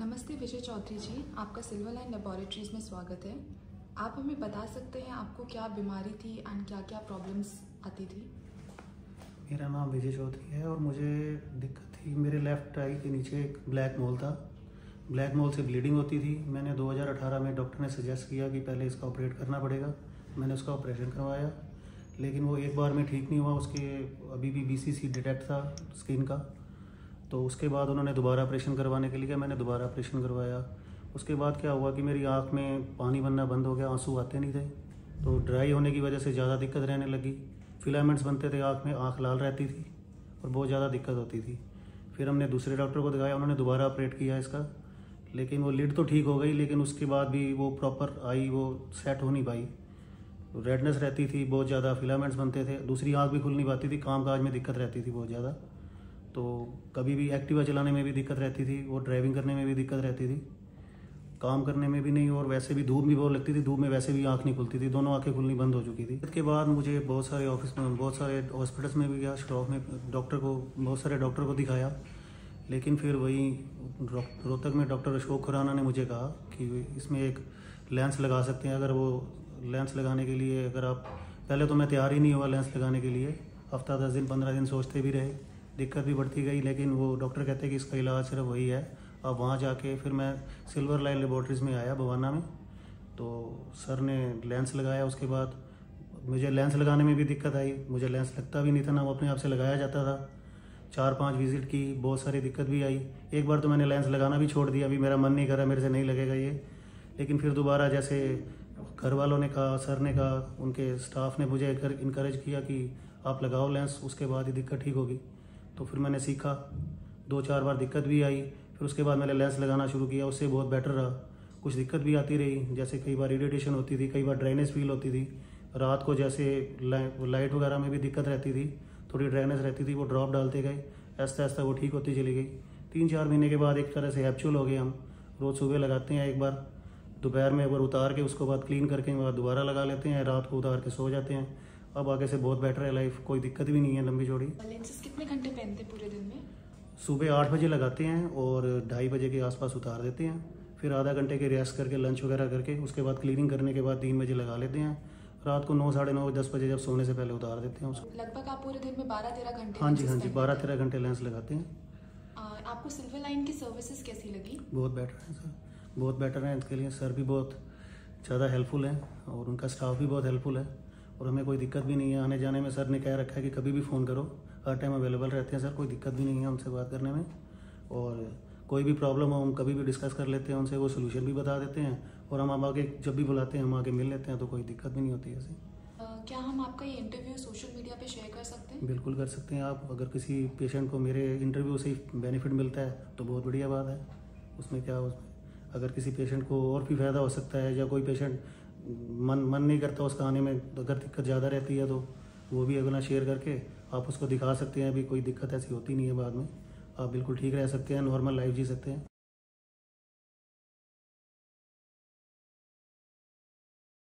नमस्ते विजय चौधरी जी, आपका silver line laboratories में स्वागत है। आप हमें बता सकते हैं आपको क्या बीमारी थी एंड क्या क्या प्रॉब्लम्स आती थी? मेरा नाम विजय चौधरी है और मुझे दिक्कत थी, मेरे लेफ़्ट आई के नीचे एक ब्लैक मोल था। ब्लैक मोल से ब्लीडिंग होती थी। मैंने 2018 में डॉक्टर ने सजेस्ट किया कि पहले इसका ऑपरेट करना पड़ेगा। मैंने उसका ऑपरेशन करवाया, लेकिन वो एक बार में ठीक नहीं हुआ। उसके अभी भी BCC डिटेक्ट था स्किन का। तो उसके बाद उन्होंने दोबारा ऑपरेशन करवाने के लिए कहा, मैंने दोबारा ऑपरेशन करवाया। उसके बाद क्या हुआ कि मेरी आँख में पानी बनना बंद हो गया, आंसू आते नहीं थे। तो ड्राई होने की वजह से ज़्यादा दिक्कत रहने लगी। फिलामेंट्स बनते थे आँख में, आँख लाल रहती थी और बहुत ज़्यादा दिक्कत होती थी। फिर हमने दूसरे डॉक्टर को दिखाया, उन्होंने दोबारा ऑपरेट किया इसका, लेकिन वो लिड तो ठीक हो गई, लेकिन उसके बाद भी वो प्रॉपर आई, वो सेट हो नहीं पाई। रेडनेस रहती थी बहुत ज़्यादा, फिलामेंट्स बनते थे, दूसरी आँख भी खुल नहीं पाती थी, काम काज में दिक्कत रहती थी बहुत ज़्यादा। तो कभी भी एक्टिवा चलाने में भी दिक्कत रहती थी और ड्राइविंग करने में भी दिक्कत रहती थी, काम करने में भी नहीं। और वैसे भी धूप भी बहुत लगती थी, धूप में वैसे भी आँख नहीं खुलती थी, दोनों आँखें खुलनी बंद हो चुकी थी। इसके बाद मुझे बहुत सारे ऑफिस में, बहुत सारे हॉस्पिटल्स में भी गया, स्टॉफ में बहुत सारे डॉक्टर को दिखाया, लेकिन फिर वही रोहतक में डॉक्टर अशोक खुराना ने मुझे कहा कि इसमें एक लेंस लगा सकते हैं। अगर वो लेंस लगाने के लिए, अगर आप, पहले तो मैं तैयार ही नहीं हुआ लेंस लगाने के लिए, हफ्ता 10 दिन 15 दिन सोचते भी रहे, दिक्कत भी बढ़ती गई, लेकिन वो डॉक्टर कहते हैं कि इसका इलाज सिर्फ वही है। अब वहाँ जाके फिर मैं सिल्वर लाइन लेबोरेटरीज में आया बवाना में, तो सर ने लेंस लगाया। उसके बाद मुझे लेंस लगाने में भी दिक्कत आई, मुझे लेंस लगता भी नहीं था ना, वो अपने आप से लगाया जाता था। 4-5 विजिट की, बहुत सारी दिक्कत भी आई। एक बार तो मैंने लेंस लगाना भी छोड़ दिया, अभी मेरा मन नहीं कर रहा, मेरे से नहीं लगेगा ये। लेकिन फिर दोबारा, जैसे घर वालों ने कहा, सर ने कहा, उनके स्टाफ ने मुझे इनकरेज किया कि आप लगाओ लेंस, उसके बाद ही दिक्कत ठीक होगी। तो फिर मैंने सीखा, 2-4 बार दिक्कत भी आई, फिर उसके बाद मैंने लेंस लगाना शुरू किया, उससे बहुत बेटर रहा। कुछ दिक्कत भी आती रही, जैसे कई बार इरिटेशन होती थी, कई बार ड्राइनेस फील होती थी, रात को जैसे लाइट वगैरह में भी दिक्कत रहती थी, थोड़ी ड्राइनेस रहती थी, वो ड्रॉप डालते गए, आहिस्ता आहिस्ता वो ठीक होती चली गई। 3-4 महीने के बाद एक तरह से हैप्चुअल हो गए हम। रोज़ सुबह लगाते हैं एक बार, दोपहर में एक बार उतार के, उसके बाद क्लीन करके बाद दोबारा लगा लेते हैं, रात को उतार के सो जाते हैं। अब आगे से बहुत बेटर है लाइफ, कोई दिक्कत भी नहीं है लंबी चौड़ी। लेंसेज कितने घंटे पहनते पूरे दिन में? सुबह 8 बजे लगाते हैं और 2:30 बजे के आसपास उतार देते हैं। फिर आधा घंटे के रेस्ट करके, लंच वगैरह करके, उसके बाद क्लीनिंग करने के बाद 3 बजे लगा लेते हैं। रात को 9, साढ़े 9, 10 बजे जब सोने से पहले उतार देते हैं उसको। लगभग आप पूरे दिन में 12-13 घंटे? हाँ जी, 12-13 घंटे लेंस लगाते हैं। आपको सिल्वर लाइन की सर्विसेज कैसी लगी? बहुत बेटर है सर, बहुत बेटर है। इसके लिए सर भी बहुत ज़्यादा हेल्पफुल है और उनका स्टाफ भी बहुत हेल्पफुल है, और हमें कोई दिक्कत भी नहीं है आने जाने में। सर ने कह रखा है कि कभी भी फ़ोन करो, हर टाइम अवेलेबल रहते हैं सर, कोई दिक्कत भी नहीं है उनसे बात करने में। और कोई भी प्रॉब्लम हो हम कभी भी डिस्कस कर लेते हैं उनसे, वो सोल्यूशन भी बता देते हैं, और हम आगे जब भी बुलाते हैं हम आके मिल लेते हैं, तो कोई दिक्कत भी नहीं होती ऐसे। क्या हम आपका ये इंटरव्यू सोशल मीडिया पे शेयर कर सकते हैं? बिल्कुल कर सकते हैं आप। अगर किसी पेशेंट को मेरे इंटरव्यू से बेनिफिट मिलता है तो बहुत बढ़िया बात है, उसमें क्या, उसमें अगर किसी पेशेंट को और भी फ़ायदा हो सकता है, या कोई पेशेंट मन नहीं करता उसका आने में, अगर दिक्कत ज़्यादा रहती है, तो वो भी अगला शेयर करके आप उसको दिखा सकते हैं। अभी कोई दिक्कत ऐसी होती नहीं है, बाद में आप बिल्कुल ठीक रह सकते हैं, नॉर्मल लाइफ जी सकते हैं।